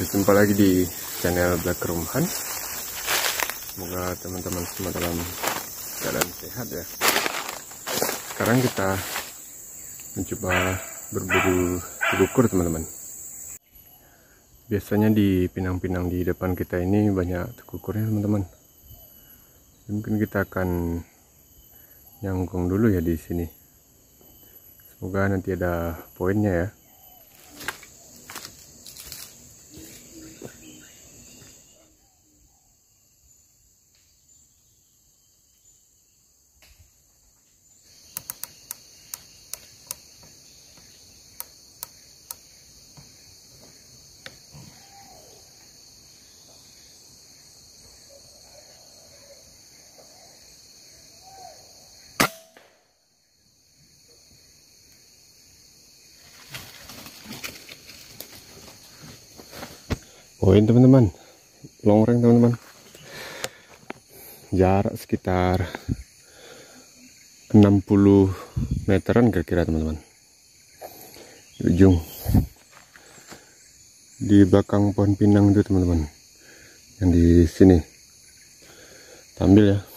Berjumpa lagi di channel Black Room Hunt. Semoga teman-teman semua dalam keadaan sehat ya. Sekarang kita mencoba berburu tegukur teman-teman. Biasanya di pinang-pinang di depan kita ini banyak tegukurnya teman-teman. Mungkin kita akan nyangkung dulu ya di sini. Semoga nanti ada poinnya ya. Poin teman-teman, longreng teman-teman, jarak sekitar 60 meteran kira-kira teman-teman. Di ujung di belakang pohon pinang itu teman-teman, yang di sini. Ambil ya.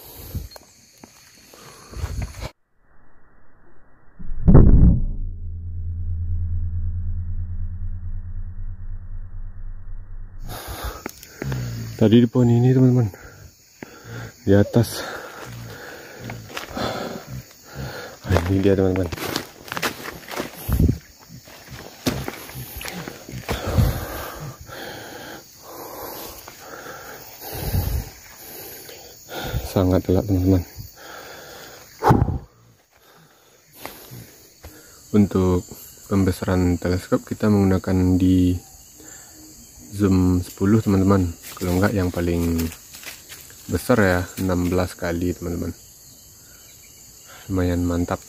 Tadi di pohon ini teman-teman, di atas. Ini dia teman-teman. Sangat telak teman-teman. Untuk pembesaran teleskop kita menggunakan di zoom 10 teman-teman. Kalau enggak yang paling besar ya 16 kali teman-teman. Lumayan mantap.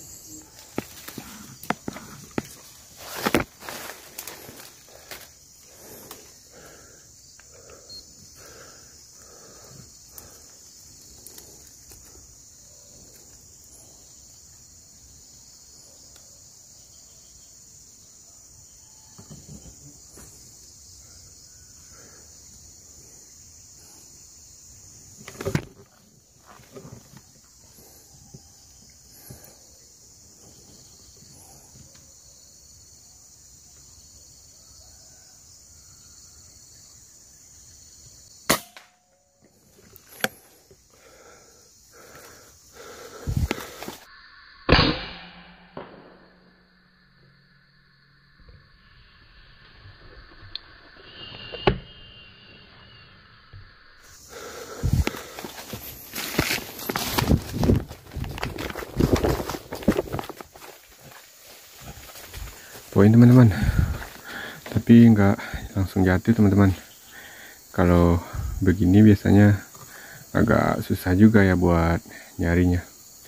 Poin teman-teman, tapi nggak langsung jatuh teman-teman. Kalau begini biasanya agak susah juga ya buat nyarinya.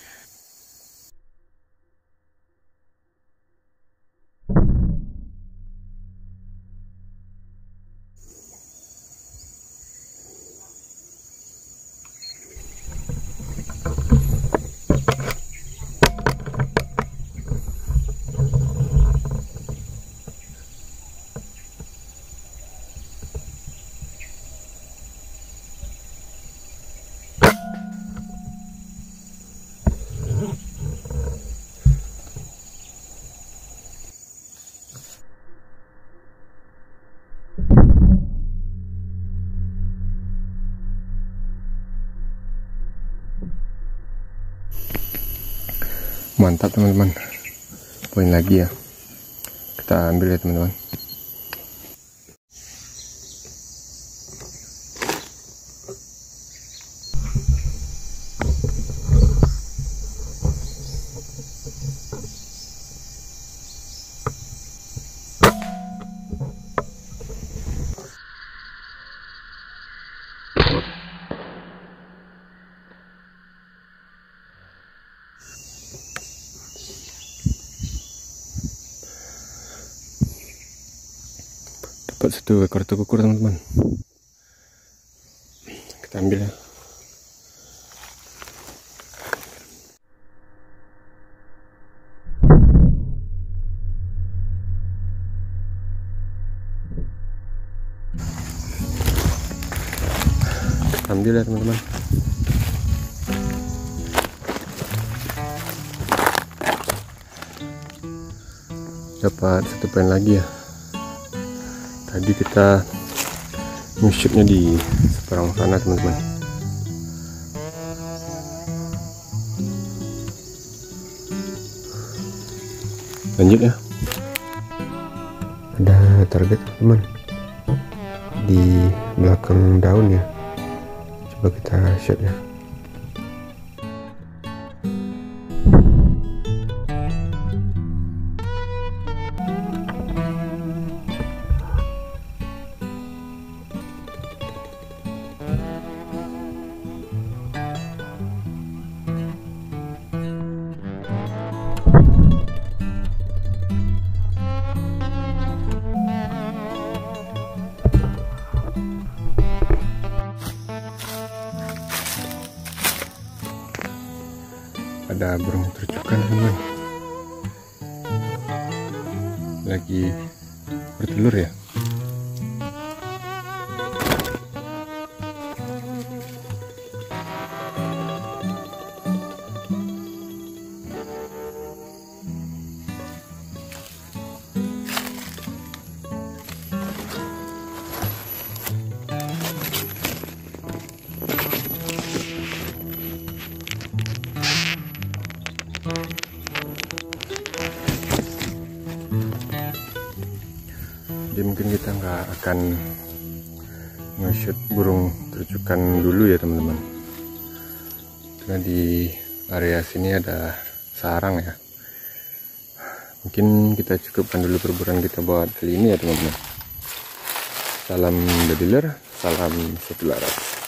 Mantap teman-teman, poin lagi ya, kita ambil ya teman-teman. Dapat satu ekor tegukur teman-teman, kita ambil ya. Alhamdulillah teman-teman. Dapat 1 poin lagi ya. Tadi kita nge-shootnya di seberang sana teman-teman. Lanjut ya. Ada target teman di belakang daun ya. Coba kita shot ya. Ada burung tercukan teman-teman, lagi bertelur ya. Jadi mungkin kita nggak akan nge-shoot burung tercukan dulu ya teman-teman, karena di area sini ada sarang ya. Mungkin kita cukupkan dulu perburuan kita buat kali ini ya teman-teman. Salam bediler, salam satu laras.